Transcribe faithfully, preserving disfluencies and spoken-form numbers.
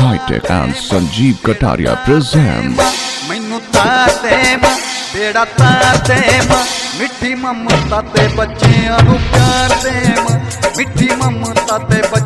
High-Tech and Sanjeev Kataria present मैनू ताते मां बेड़ा ताते मां मिठी ममता ते बच्चियां नू प्यार दे मां मिठी ममता ते